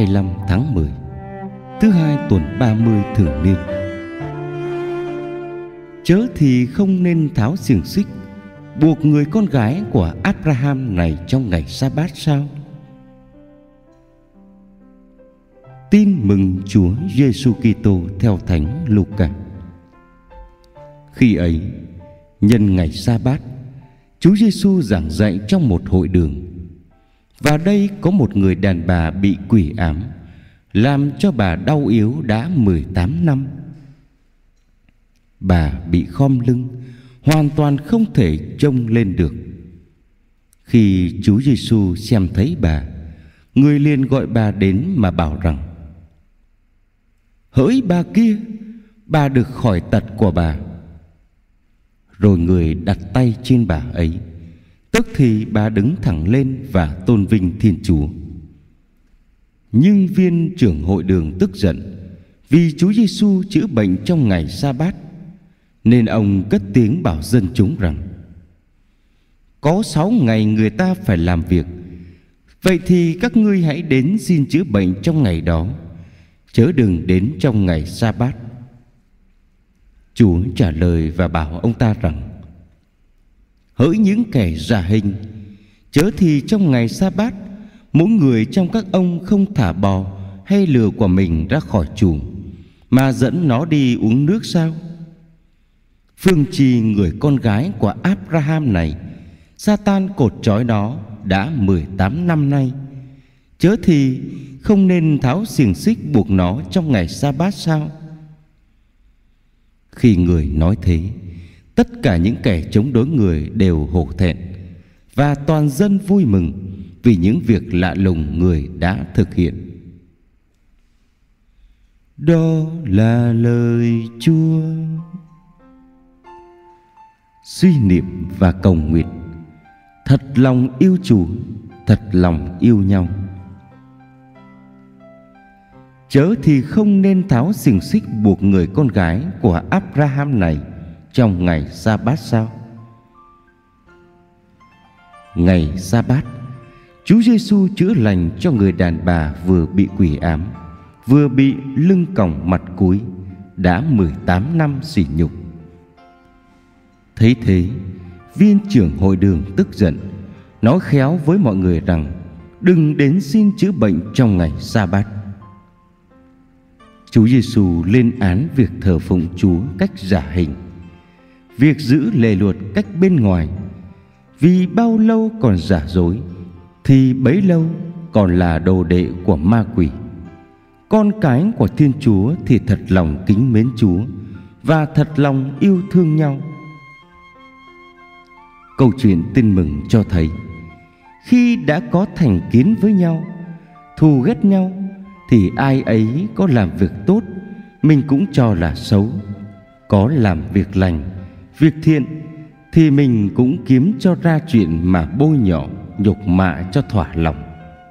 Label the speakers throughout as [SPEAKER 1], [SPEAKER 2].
[SPEAKER 1] 25 tháng 10, thứ hai tuần 30 thường niên. Chớ thì không nên tháo xiềng xích buộc người con gái của Abraham này trong ngày Sa-bát sao? Tin mừng Chúa Giêsu Kitô theo Thánh Luca. Khi ấy, nhân ngày Sa-bát, Chúa Giêsu giảng dạy trong một hội đường. Và đây có một người đàn bà bị quỷ ám, làm cho bà đau yếu đã 18 năm. Bà bị khom lưng, hoàn toàn không thể trông lên được. Khi Chúa Giêsu xem thấy bà, người liền gọi bà đến mà bảo rằng: "Hỡi bà kia, bà được khỏi tật của bà." Rồi người đặt tay trên bà ấy, tức thì bà đứng thẳng lên và tôn vinh Thiên Chúa. Nhưng viên trưởng hội đường tức giận vì Chúa Giêsu chữa bệnh trong ngày Sa-bát, nên ông cất tiếng bảo dân chúng rằng: "Có 6 ngày người ta phải làm việc, vậy thì các ngươi hãy đến xin chữa bệnh trong ngày đó, chớ đừng đến trong ngày Sa-bát." Chúa trả lời và bảo ông ta rằng: "Hỡi những kẻ giả hình, chớ thì trong ngày Sa-bát mỗi người trong các ông không thả bò hay lừa của mình ra khỏi chuồng, mà dẫn nó đi uống nước sao? Phương chi người con gái của Abraham này, Sa-tan cột trói nó đã 18 năm nay, chớ thì không nên tháo xiềng xích buộc nó trong ngày Sa-bát sao?" Khi người nói thế, tất cả những kẻ chống đối người đều hổ thẹn, và toàn dân vui mừng vì những việc lạ lùng người đã thực hiện. Đó là lời Chúa. Suy niệm và cầu nguyện. Thật lòng yêu Chúa, thật lòng yêu nhau. Chớ thì không nên tháo xiềng xích buộc người con gái của Abraham này trong ngày Sa-bát sao? Ngày Sa-bát, Chúa Giêsu chữa lành cho người đàn bà vừa bị quỷ ám, vừa bị lưng còng mặt cúi, đã 18 năm sỉ nhục. Thấy thế, viên trưởng hội đường tức giận, nói khéo với mọi người rằng đừng đến xin chữa bệnh trong ngày Sa-bát. Chúa Giêsu lên án việc thờ phụng Chúa cách giả hình, việc giữ lề luật cách bên ngoài. Vì bao lâu còn giả dối, thì bấy lâu còn là đồ đệ của ma quỷ. Con cái của Thiên Chúa thì thật lòng kính mến Chúa và thật lòng yêu thương nhau. Câu chuyện Tin Mừng cho thấy, khi đã có thành kiến với nhau, thù ghét nhau, thì ai ấy có làm việc tốt, mình cũng cho là xấu. Có làm việc lành, việc thiện, thì mình cũng kiếm cho ra chuyện mà bôi nhọ, nhục mạ cho thỏa lòng.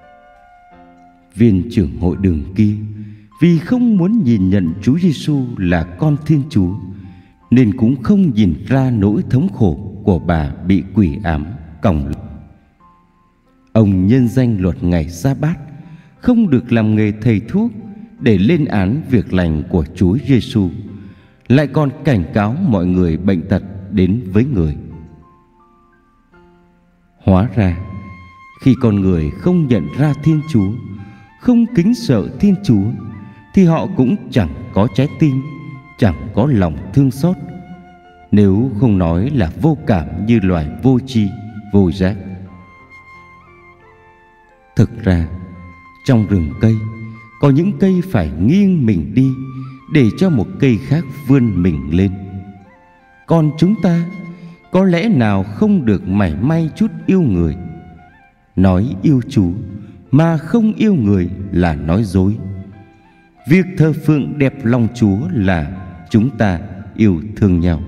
[SPEAKER 1] Viên trưởng hội đường kia, vì không muốn nhìn nhận Chúa Giêsu là con Thiên Chúa, nên cũng không nhìn ra nỗi thống khổ của bà bị quỷ ám còng. Ông nhân danh luật ngày Sa-bát, không được làm nghề thầy thuốc để lên án việc lành của Chúa Giêsu, lại còn cảnh cáo mọi người bệnh tật đến với người. Hóa ra, khi con người không nhận ra Thiên Chúa, không kính sợ Thiên Chúa, thì họ cũng chẳng có trái tim, chẳng có lòng thương xót, nếu không nói là vô cảm như loài vô tri, vô giác. Thực ra, trong rừng cây có những cây phải nghiêng mình đi để cho một cây khác vươn mình lên. Còn chúng ta có lẽ nào không được mảy may chút yêu người? Nói yêu Chúa mà không yêu người là nói dối. Việc thờ phượng đẹp lòng Chúa là chúng ta yêu thương nhau.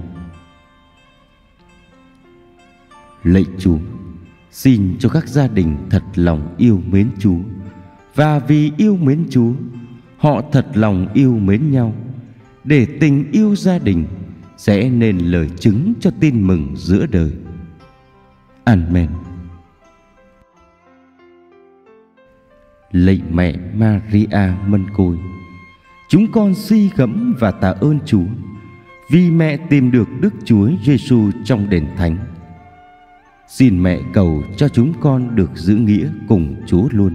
[SPEAKER 1] Lạy Chúa, xin cho các gia đình thật lòng yêu mến Chúa, và vì yêu mến Chúa, họ thật lòng yêu mến nhau, để tình yêu gia đình sẽ nên lời chứng cho tin mừng giữa đời. Amen. Lạy mẹ Maria Mân Côi, chúng con suy gẫm và tạ ơn Chúa vì mẹ tìm được Đức Chúa Giêsu trong đền thánh. Xin mẹ cầu cho chúng con được giữ nghĩa cùng Chúa luôn.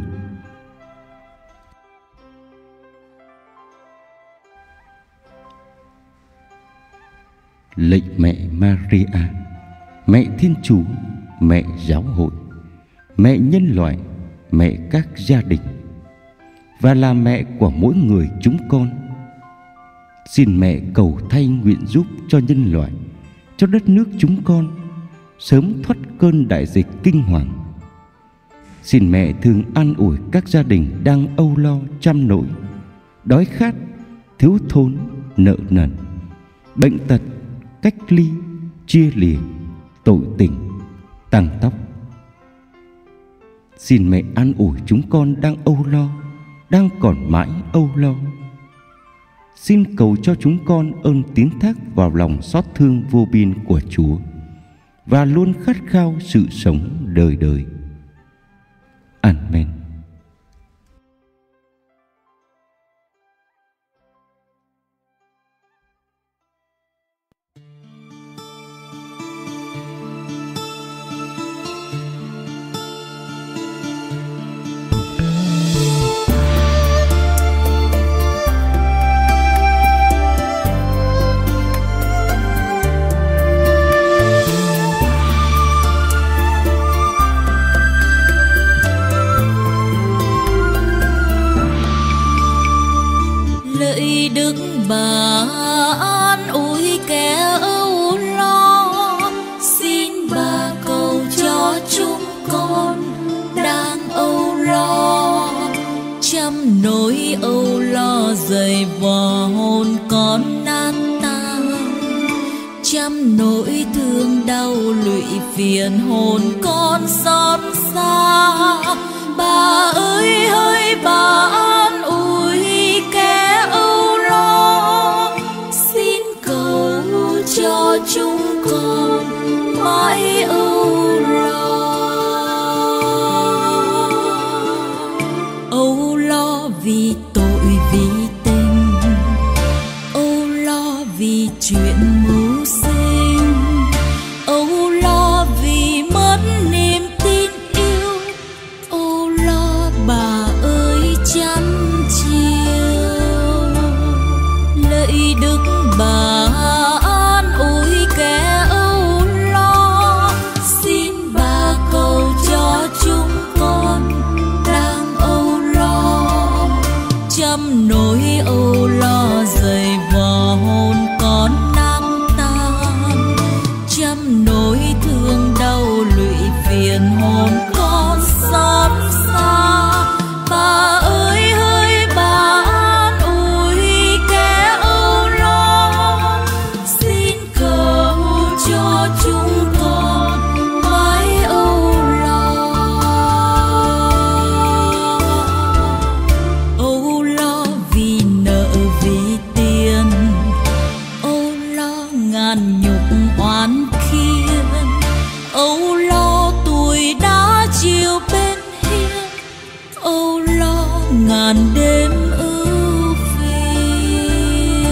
[SPEAKER 1] Lạy mẹ Maria, mẹ Thiên Chúa, mẹ giáo hội, mẹ nhân loại, mẹ các gia đình và là mẹ của mỗi người chúng con. Xin mẹ cầu thay nguyện giúp cho nhân loại, cho đất nước chúng con sớm thoát cơn đại dịch kinh hoàng. Xin mẹ thường an ủi các gia đình đang âu lo trăm nỗi, đói khát, thiếu thốn, nợ nần, bệnh tật, cách ly, chia lìa, tội tình, tăng tóc. Xin mẹ an ủi chúng con đang âu lo, đang còn mãi âu lo. Xin cầu cho chúng con ơn tín thác vào lòng xót thương vô biên của Chúa và luôn khát khao sự sống đời đời. Amen.
[SPEAKER 2] Đức bà an ủi kẻ âu lo, xin bà cầu cho chúng con đang âu lo. Trăm nỗi âu lo dày vò hồn con nát tan, trăm nỗi thương đau lụy phiền hồn con xót xa. Bà ơi hỡi bà an ủi kẻ âu lo, xin cầu cho chúng con mãi âu lo. Âu lo vì tội vì tình, âu lo vì chuyện mưu sinh, âu lo vì mất niềm tin yêu, âu lo bà ơi chăm chiều. Lạy Đức bà an ủi kẻ âu lo, xin bà cầu cho chúng con đang âu lo. Trăm nỗi âu lo dày vò hồn con nát tan, trăm nỗi thương đau lụy phiền hồn con xót xa. Bà ơi hỡi bà an ủi kẻ âu lo, xin cầu cho chúng con mãi âu lo. Âu lo vì nợ vì tiền, âu lo ngàn nhục oán khiên, âu lo tuổi đã chiều bên hiên, âu lo ngàn đêm ưu phiền.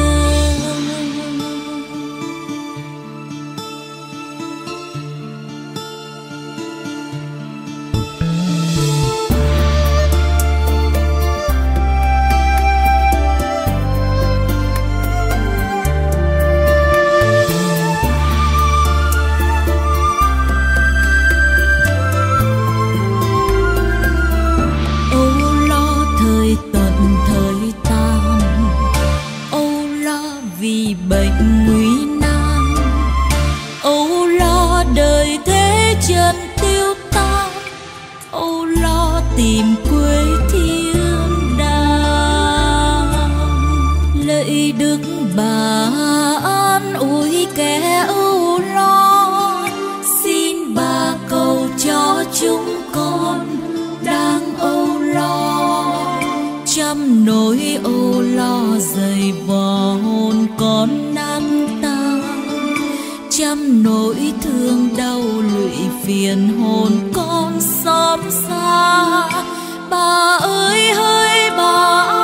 [SPEAKER 2] Âu lo thời tận thời tàn, âu lo vì bệnh nguy nan, âu lo đời thế chân tiêu tan, âu lo tìm quê thiên đàng. Lạy Đức bà an ủi kẻ âu lo, xin bà cầu cho chúng con đang âu lo. Trăm nỗi âu lo dày vò hồn con nát tan, trăm nỗi thương đau lụy phiền hồn con xót xa. bà ơi hỡi bà